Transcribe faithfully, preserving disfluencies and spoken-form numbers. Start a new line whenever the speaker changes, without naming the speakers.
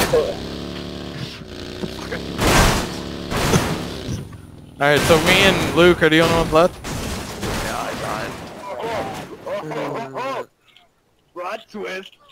Alright, so me and Luke are the only ones left?
Yeah, I died.
Plot twist.